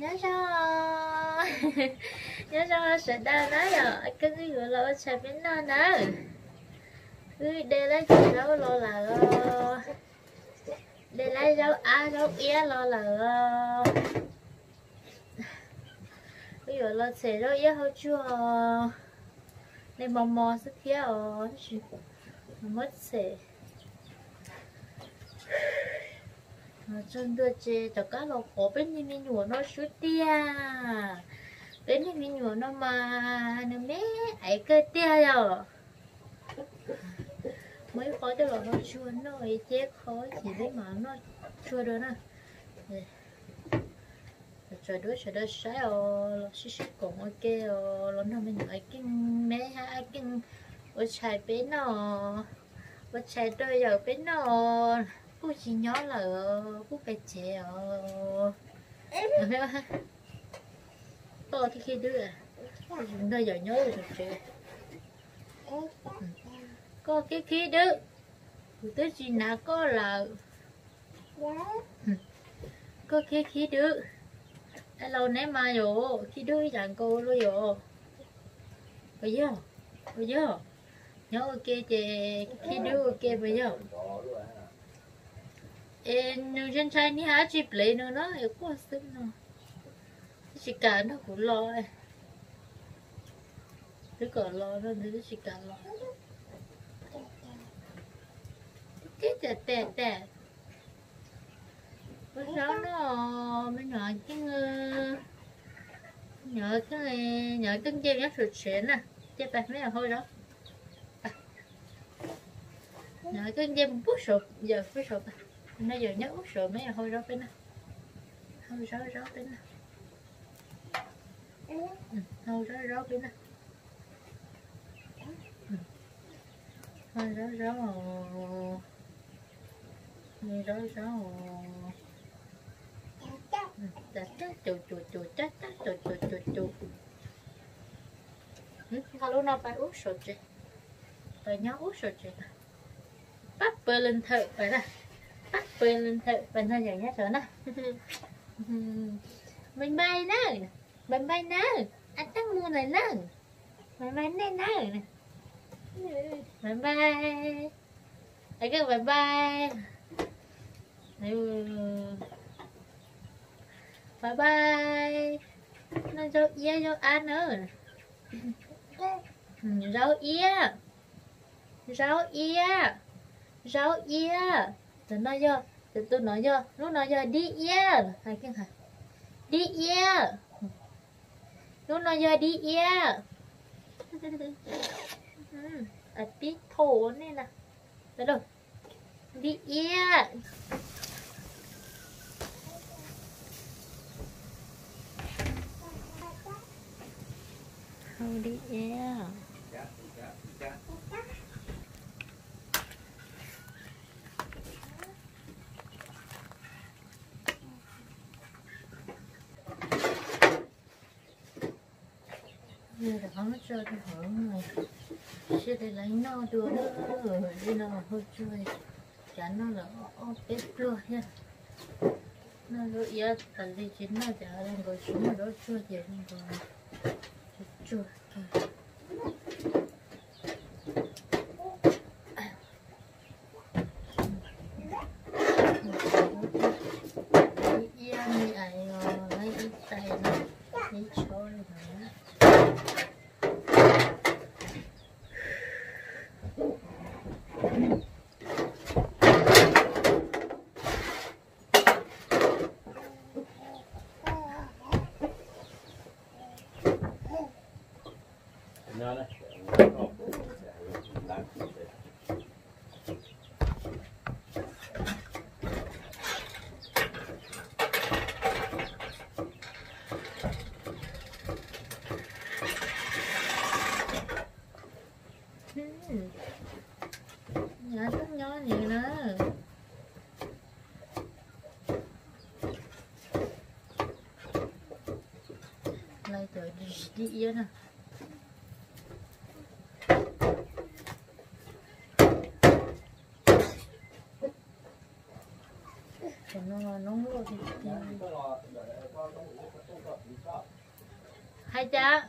nhớ sao nhớ sao sẽ đa nói rồi cái gì gọi là sẽ biến nó nữa cứ để lấy cái dấu lo là để lấy dấu a dấu ia lo là ví dụ là sẽ dấu ia hơi chua nên mò mò sức kia ở mất sẽ chân đưa chê cho cá lô khổ bên như mình nhủ nó chút tia bên như mình nhủ nó mà nó mé ấy cơ tia rồi mấy khó cho nó chua nó ấy chết khó chỉ biết mà nó chua đó nè trời đứa sáng rồi xí cũng ok rồi nó mình nói cái mé hai cái ở chạy bên nó ở chạy đôi giờ bên nó cô chỉ nhớ là cô cái trẻ thì khi đưa chúng ta giờ nhớ được trẻ có cái khi đưa tới gì nào có là có cái khi đưa lâu nãy mà rồi khi đưa chẳng cô luôn rồi bây giờ nhớ ok chị khi đưa ok bây giờ nữ dân trai ní há chụp lấy nữa nó hiểu quá xinh nó chỉ cả nó cũng lo đứa còn lo nó đứa chỉ cả lo cái tè bữa sau nó mới nói cái nhớ cái dây nhá sụt xuyến nè chơi bạc mấy là thôi đó nhớ cái dây bút sụp giờ bút sụp nó giờ nhớ út rồi mấy là thôi đó bên này thôi rõ bên này thôi rõ bên này thôi rõ chu kalau nó phải út rồi chị phải nhớ út rồi chị bắt bơi lên thợ phải là bắt bơi lên thợ bên thôi giờ nhớ nữa nè mình bay nè anh tăng mua này nè mình bay nè bye bye thấy cái bye bye bye bye nó cho ia cho ăn nữa rau ia tụi nó vô tụi nó vô lúc nó vô đi ia hay cái hả đi ia lúc nó vô đi ia à tí thổ này nè được rồi đi ia không đi ia giờ là không cho cái hưởng này sẽ để lấy nó đưa nó rồi đi nó hơi chơi chán nó là ép luôn nha nó rồi giờ tận đi chín nó chả đang ngồi xuống mà đó chua gì không còn chua nhỏ nhiều nữa lại trời đi yên à còn nó nóng rồi thì Hai cha.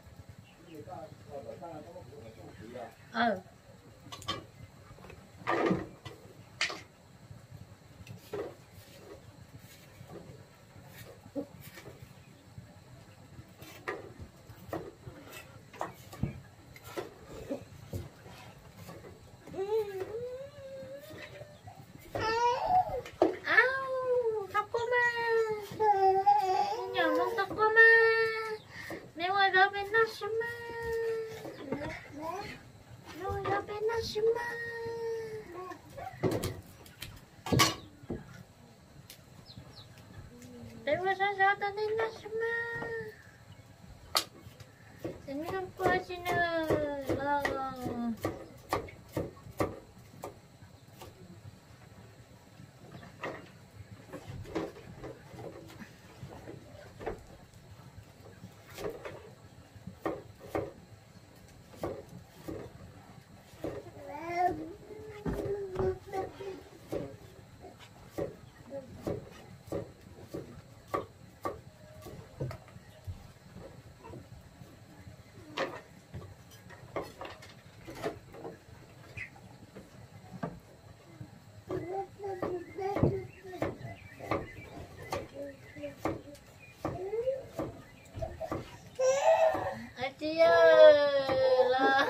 Chị ơi là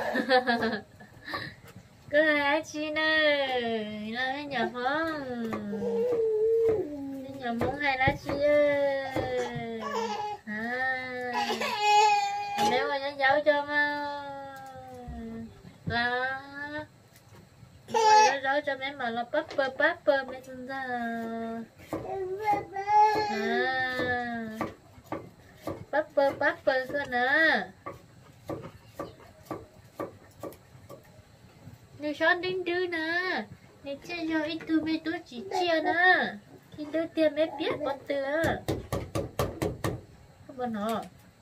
cứ hai chị này là cái nhà phong cái nhà muốn hay là chị ơi nếu mà nhắn dấu cho mà là dấu cho mấy mà là papper mấy chúng ta papper cơ nè. Nếu chọn đến đưa nè, nếu chơi cho ít tu mấy tôi chỉ chia nè, khi đưa tiền mấy biết con từ, không bao nó,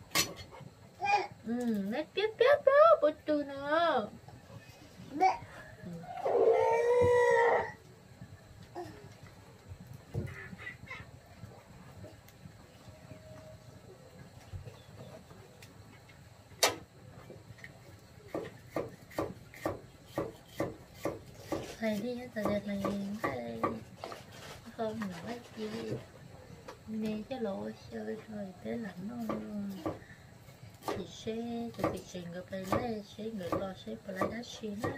mấy biết đó, con từ nó. Thầy đi hết rồi thầy không nói gì nè cái lỗ chơi thôi thế là nó thì sẽ từ việc trình gặp lại lẽ sẽ người lo sẽ phải lại đá xí nữa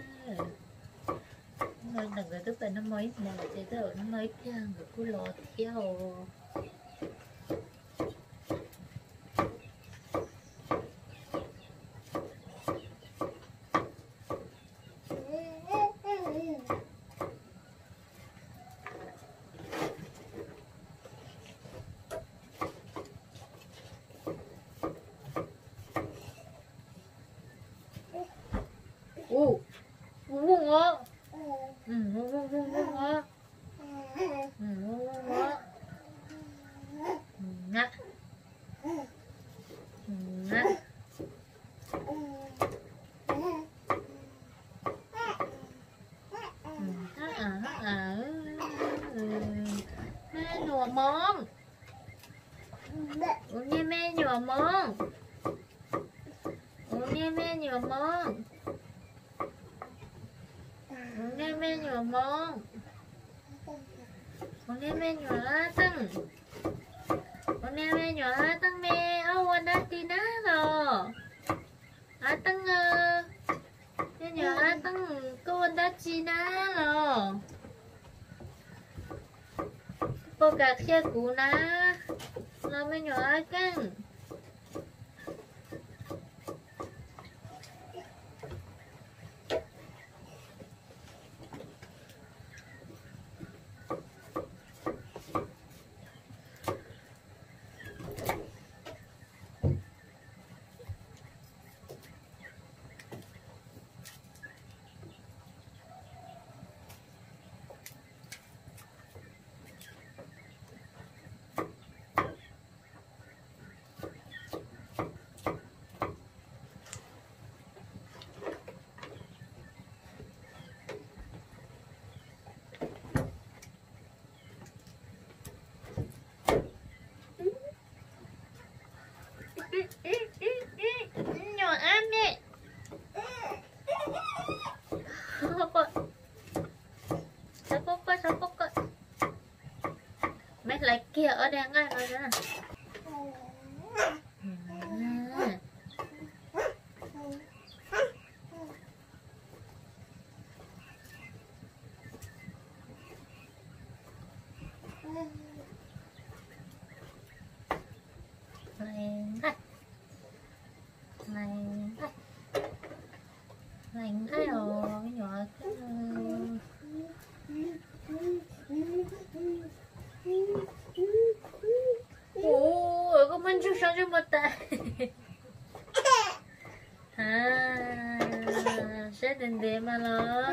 nên là người tức là nó mới mà thì giờ nó mới kia người cứ lo theo món uống nghe mẹ nhỏ món uống nghe mẹ nhỏ món uống nghe mẹ nhỏ món uống nghe mẹ nhỏ tăng uống nghe mẹ nhỏ tăng mẹ áo quần đã tí ná rồi tăng mẹ nhỏ tăng cô quần đã chi ná rồi cô cả xe cũ ná nó mới nhỏ căng ở đây ngay rồi đó. Lành thấy rồi nhỏ cái ủa có mình chút sao cho một tay à sẽ đến để mà lo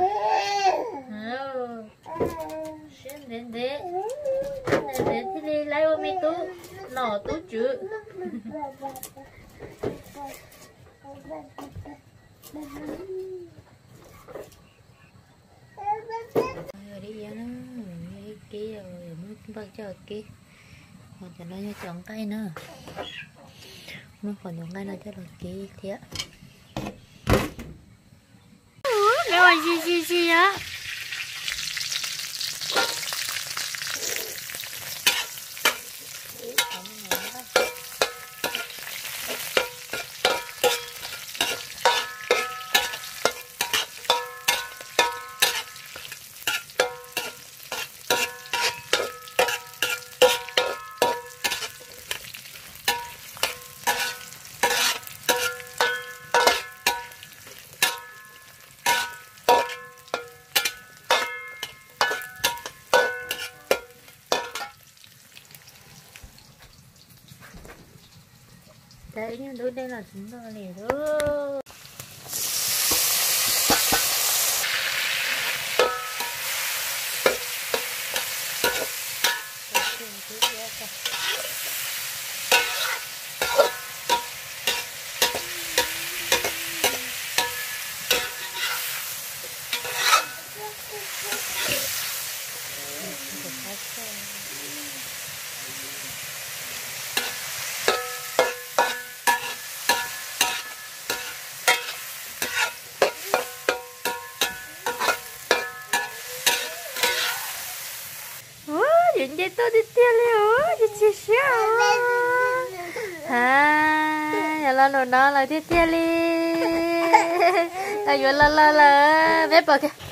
sẽ đến để thì đi lấy ôm mi tú nọ tú chữ rồi đi vô nó kia rồi mới bắt cho kia còn cho nó chọn cây nữa nó còn chọn cây nữa cho nó kia thế mẹ ơi gì á đấy nhưng đối đây là chúng ta này thôi 이제 또 뒤틀려 뒤치셔 à nhà lo nó là 뒤틀리 ta vừa la vé bờ kìa